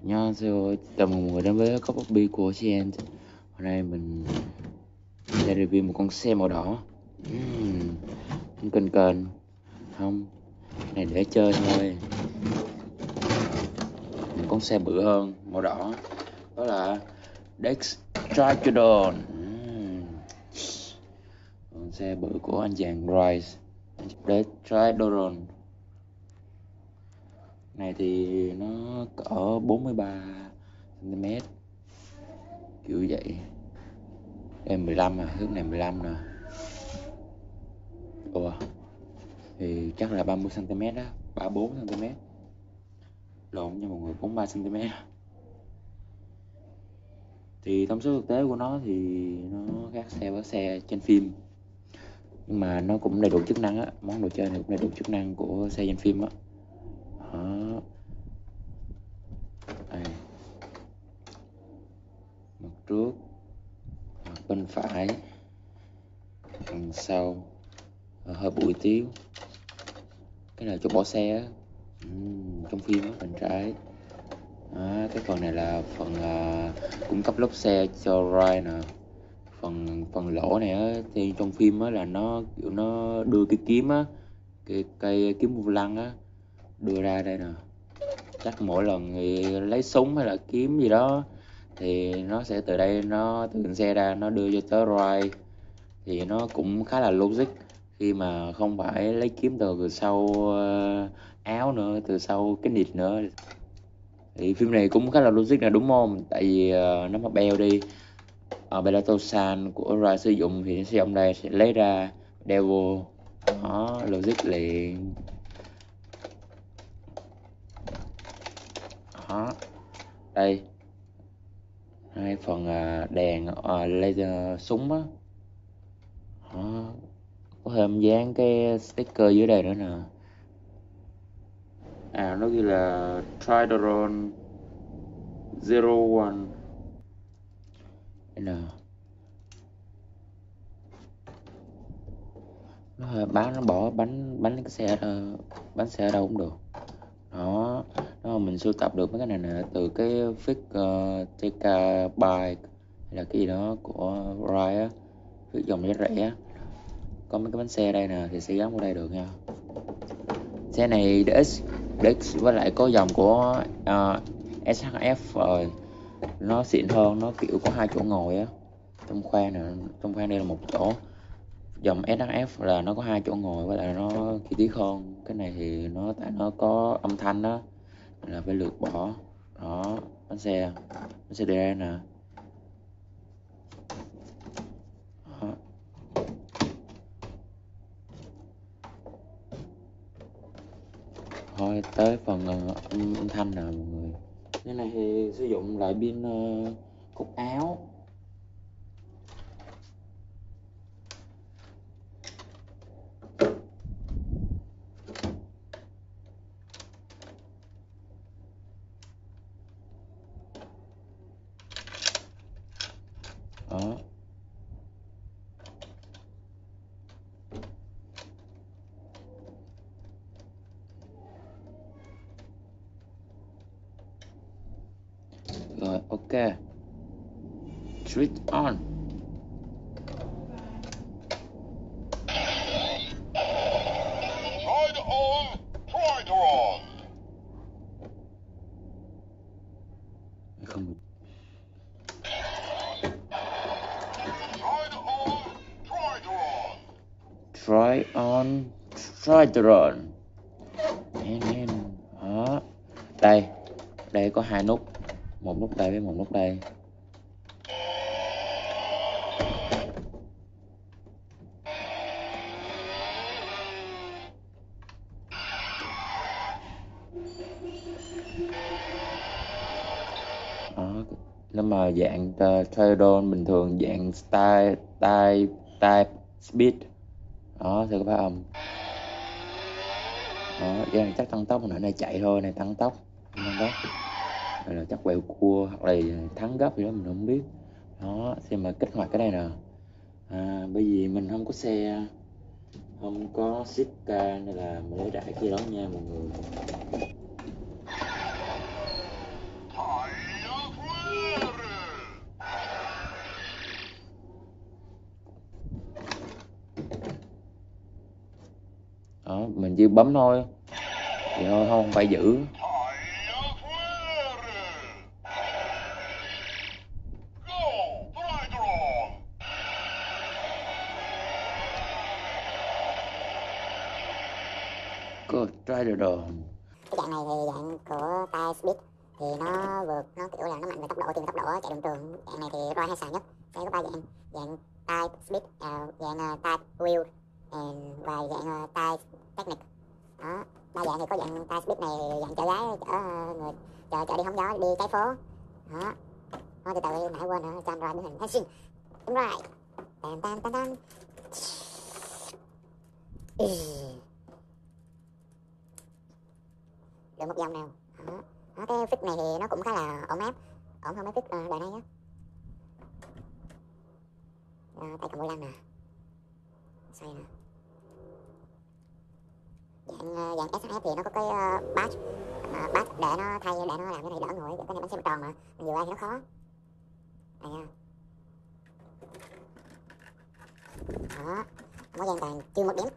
안녕하세요. chào mừng mọi người đến với Cốc Bobby của CN. Hôm nay mình sẽ review một con xe màu đỏ. Không kênh kênh không, này để chơi thôi. Một con xe bự hơn, màu đỏ, đó là Dex Trigodon. Con xe bự của anh chàng Rise, Dex Trigodon này thì nó cỡ 43 cm kiểu vậy. Em 15 à, thước này 15 nè. Ủa thì chắc là 30 cm đó, 34 cm. Lộn nha mọi người, 43 cm. Thì thông số thực tế của nó thì nó khác xe với xe trên phim, nhưng mà nó cũng đầy đủ chức năng á, món đồ chơi này cũng đầy đủ chức năng của xe trên phim á. Đó. Đây. Mặt trước, mặt bên phải, đằng sau hơi bụi tiếu, cái này chỗ bỏ xe á. Trong phim á, bên trái. Đó, cái phần này là phần cung cấp lốp xe cho Ryan nè. Phần lỗ này á, thì trong phim á là nó kiểu nó đưa cái kiếm á, cây kiếm vô lăng á, đưa ra đây nè. Chắc mỗi lần thì lấy súng hay là kiếm gì đó thì nó sẽ từ đây, nó từ xe ra nó đưa cho tới Ryan. Thì nó cũng khá là logic khi mà không phải lấy kiếm từ sau áo nữa, từ sau cái nịt nữa. Thì phim này cũng khá là logic là đúng không? Tại vì nó mà beo đi Belatosan của Ra sử dụng thì sẽ ông đây sẽ lấy ra đeo vô. Đó, logic liền. Đó, đây hai phần đèn laser súng á. Đó, có thêm dán cái sticker dưới đây nữa nè. Nó ghi là Tridoron 01. Đây nè. Nó bán, nó bỏ bánh cái xe đó, bánh xe ở đâu cũng được. Đó, nó mình sưu tập được mấy cái này nè từ cái fix TK Bike hay là cái gì đó của Ride á, fix dòng giá rẻ. Có mấy cái bánh xe đây nè thì sẽ gắn vào đây được nha. Xe này DX với lại có dòng của SHF rồi, nó xịn hơn, nó kiểu có 2 chỗ ngồi á. Trong khoang nè, trong khoang đây là 1 chỗ. Dòng SHF là nó có 2 chỗ ngồi với lại nó chi tiết hơn. Cái này thì nó tại nó có âm thanh đó là phải lượt bỏ. Đó, bánh xe đi ra nè. Đó. Thôi tới phần âm thanh nè mọi người. Cái này thì sử dụng loại pin cúc áo. Đó. Rồi, ok. Switch on. Ride on, Tridoron. Không. Ride on, Tridoron. Try on Tridoron. Nè. Đó. Đây có 2 nút, một nút đây với một nút đây. Đó, nếu mà dạng Tridoron bình thường, dạng type speed đó sẽ có phát âm. Đó, cái này chắc tăng tốc, nãy này chạy thôi, này tăng tốc. Rồi là chắc quẹo cua hoặc là thắng gấp gì đó mình không biết. Đó, xem mà kích hoạt cái này nè. Bởi vì mình không có xe, không có Sitka nên là mình lấy đại kia đó nha mọi người. Fire clear. Đó, mình chỉ bấm thôi. Vậy thôi, không phải giữ. Fire clear. Go. Tridron. Có Strider. Cái dạng này thì dạng của tay Speed thì nó vượt, nó kiểu là nó mạnh về tốc độ, tìm tốc độ chạy đường trường. Dạng này thì Roy hay xài nhất. Sẽ có ba dạng: dạng tay Speed, dạng tay Wheel và dạng tay Technic. Đó, ba dạng thì có dạng tay Speed này dạng chở gái, chở người, chở đi hóng gió, đi trái phố. Đó, thôi từ từ nãy quên nữa, cho anh Roy biến hình Henshin. Đúng rồi. Tam tam tam tam. Được một vòng nào. Đó. Đó, cái fix này thì nó cũng khá là ổn áp, ổn hơn mấy fix đời này á. Tay cầm 15 nè, xoay nè. Dạng SHF thì nó có cái badge để nó thay, để nó làm cái này đỡ ngồi. Cái này bánh xe tròn mà mình vừa ai thì nó khó này nha. Đó, mỗi gian toàn chưa một điểm.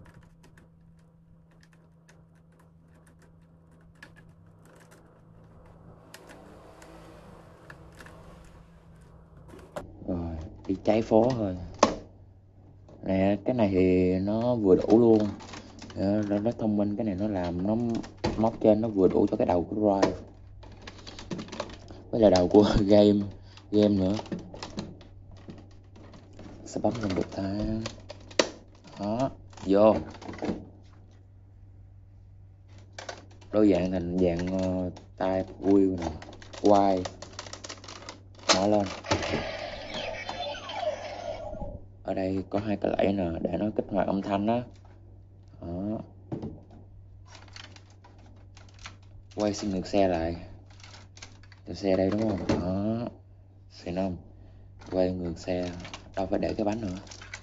Rồi, đi trái phố thôi. Nè, cái này thì nó vừa đủ luôn. Nó thông minh, cái này nó làm nó móc trên nó vừa đủ cho cái đầu của Roy với là đầu của game nữa. Sẽ bấm lên được ta. Đó, vô. Đôi dạng thành dạng type wheel nè, Y mở lên. Ở đây có hai cái lẫy nè để nó kích hoạt âm thanh đó. Đó, quay xin ngược xe lại. Từ xe đây đúng không? Đó, xe 5 quay ngược xe, đâu phải để cái bánh nữa.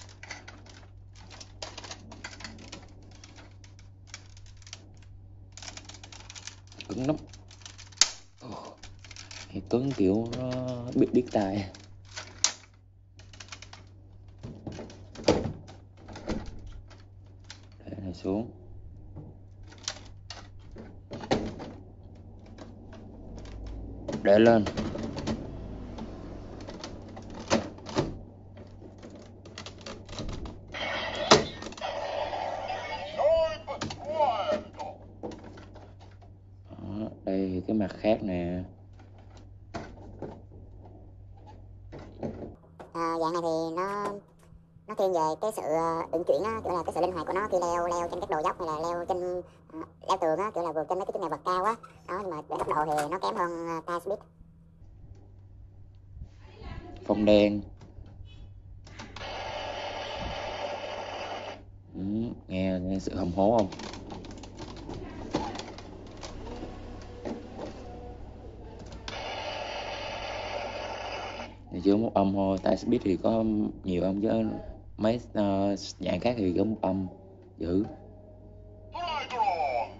Cứng lắm. Thì cứng kiểu nó biết điếc tai. Để này xuống. Để lên. Đó, đây thì cái mặt khác nè. Dạng này thì nó thiên về cái sự uyển chuyển á, kiểu là cái sự linh hoạt của nó khi leo trên các đồi dốc hay là leo trên leo tường á, kiểu là vượt trên mấy cái chướng ngại vật cao á. Đó, nhưng mà về tốc độ thì nó kém hơn tay Speed. Phông đen. Nghe sự hầm hố không? Thì chưa một âm thôi, tay Speed thì có nhiều âm chứ mấy dạng khác thì có một âm dữ. Tridron.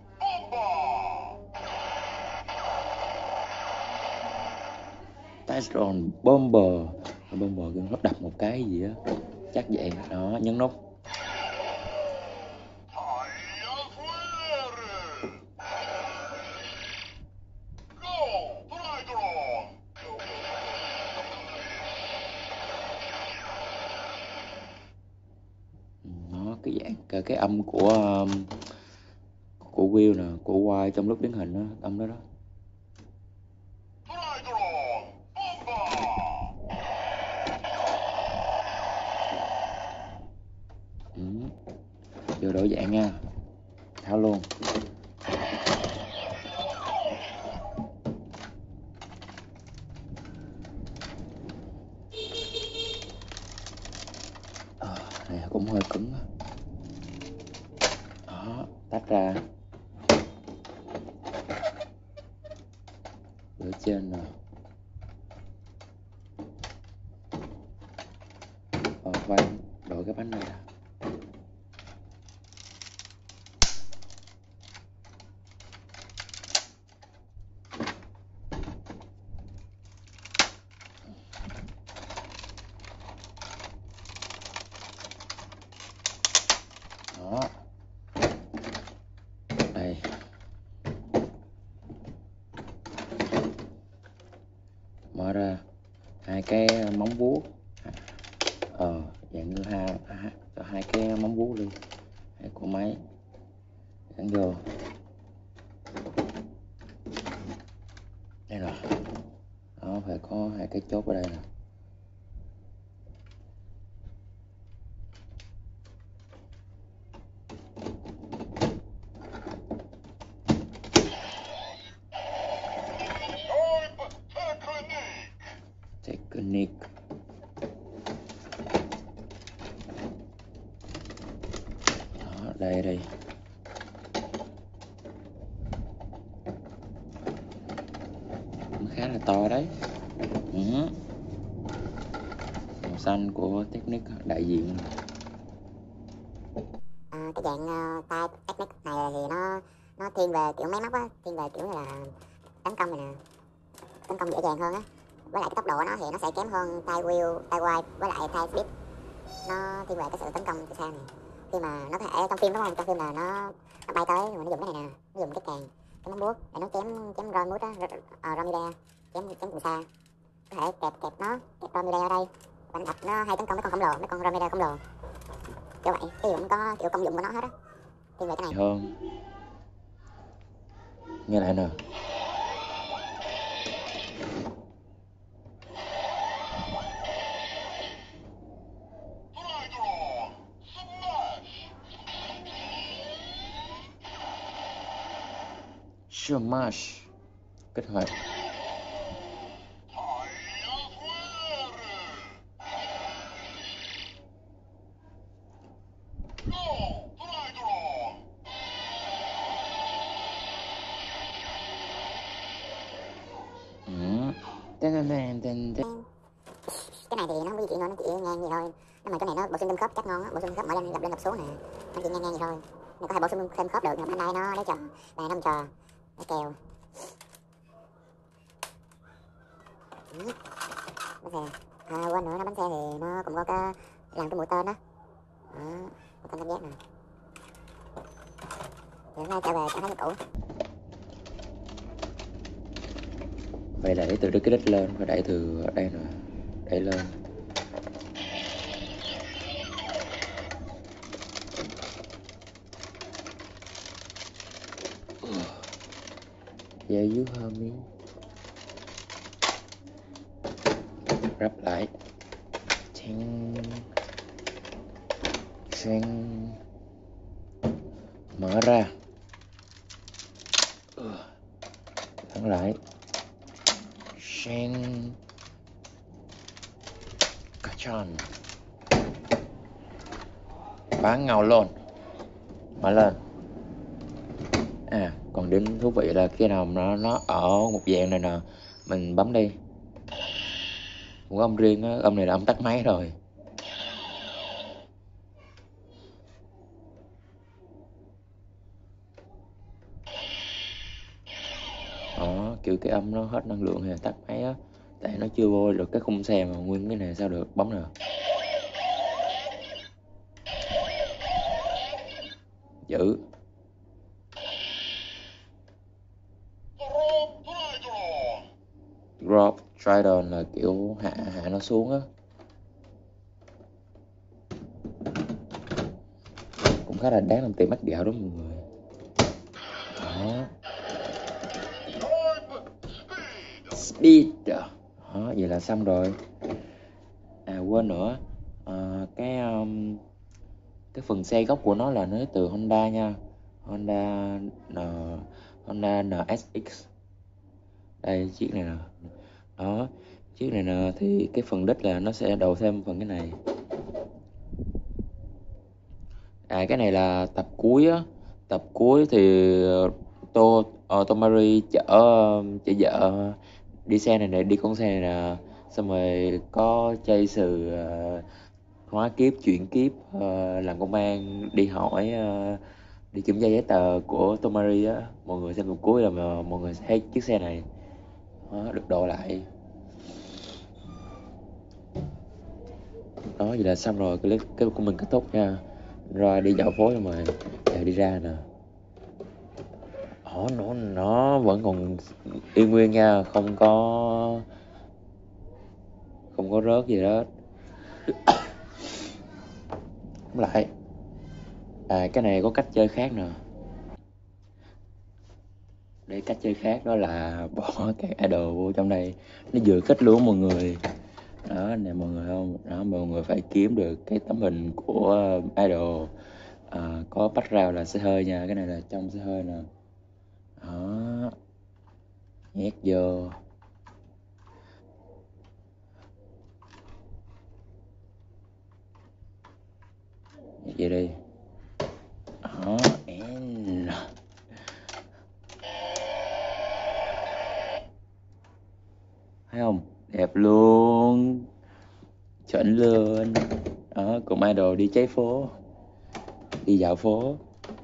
Tridron Bomber kêu nó đập một cái gì á, chắc vậy. Đó, nhấn nút. Fire clear. Go. Tridron. Nó cái dạng cái âm của Will nè, của Y trong lúc biến hình đó, âm đó đó. Tridron. Giờ đổi dạng nha, tháo luôn. Này cũng hơi cứng đó. Đó, tách ra. Ở trên nè. Khoan, đổi cái bánh này nè. cái móng vuốt, dạng như hai cái móng vuốt đi, hai của máy gắn vô đây rồi. Đó, phải có hai cái chốt ở đây nè. Technique. Đó, đây cũng khá là to đấy. Màu xanh của Technique đại diện. Cái dạng type Technique này thì nó thiên về kiểu máy móc á, thiên về kiểu là tấn công này nè, tấn công dễ dàng hơn á, với lại cái tốc độ nó thì nó sẽ kém hơn type wheel, type wide với lại type speed. Nó thiên về cái sự tấn công từ xa này. Khi mà nó có thể trong phim đúng không, trong phim là nó bay tới mà nó dùng cái này nè, nó dùng cái càng, cái móng vuốt để nó chém Ron á, Romida, chém từ xa. Có thể kẹp Romida ở đây và đập nó hay tấn công mấy con khổng lồ, mấy con Romida khổng lồ. Kiểu vậy, cái dụng có kiểu công dụng của nó hết á. Thiên về cái này hơn. Nghe lại nè. Smash kích hoạt. cái này thì nó không có di chuyển thôi, nó chỉ ngang vậy thôi. Nhưng mà cái này nó bổ sung thêm khớp chắc ngon á, bổ sung khớp mở lên đập xuống nè, nó chỉ ngang vậy thôi. Mình có thể bổ sung thêm khớp được, nhưng bên đây nó lấy trò đây nó trò nó kèo. Bánh xe quên nữa, nó bánh xe thì nó cũng có cái làm cái mũi tên đó, mũi tên tam giác nè. Thì hôm nay trở về trạng thái như cũ. Phải đẩy từ cái đít lên, phải đẩy từ đây nè, đẩy lên. Dây dưới hơi miếng, ráp lại, mở ra, thẳng lại, cachon, bán ngầu luôn, mở lên. Còn điểm thú vị là khi nào nó ở một dạng này nè, mình bấm đi, một âm riêng á, âm này là âm tắt máy rồi. Đó, kiểu cái âm nó hết năng lượng hay tắt máy á, tại nó chưa vô được cái khung xe mà nguyên cái này sao được, bấm nè. Giữ. Drop Trident là kiểu hạ nó xuống á, cũng khá là đáng làm tiền mắt gạo đó mọi người. Đó. Speed. Đó, vậy là xong rồi. Quên nữa, cái phần xe gốc của nó là nó từ Honda nha, Honda NSX. Đây chiếc này nè. Đó, chiếc này nè thì cái phần đít là nó sẽ đầu thêm phần cái này. Cái này là tập cuối á. Tập cuối thì Tomari chở vợ đi xe này đi con xe này nè, xong rồi có Chase hóa kiếp chuyển kiếp, làm công an đi hỏi, đi kiểm tra giấy tờ của Tomari á. Mọi người xem phần cuối là mọi người thấy chiếc xe này được độ lại. Đó, vậy là xong rồi, cái clip của mình kết thúc nha. Rồi đi dạo phố xong rồi giờ đi ra nè. Nó vẫn còn y nguyên nha, không không có rớt gì đó. Lại cái này có cách chơi khác nè. Để cách chơi khác đó là bỏ các idol vô trong đây, nó vừa khích luôn mọi người. Đó nè mọi người, không đó, mọi người phải kiếm được cái tấm hình của idol có background là xe hơi nha. Cái này là trong xe hơi nè, đó, nhét vô. Vậy đi. Đó, and thấy không, đẹp luôn, chuẩn luôn. Đó, cùng idol đi cháy phố, đi dạo phố.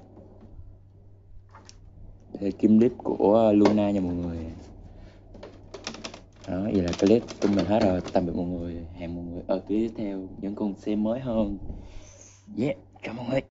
Đây kim clip của Luna nha mọi người. Đó, vậy là clip của mình hết rồi. Tạm biệt mọi người, hẹn mọi người ở clip tiếp theo những con xem mới hơn. Yeah, cảm ơn mọi người.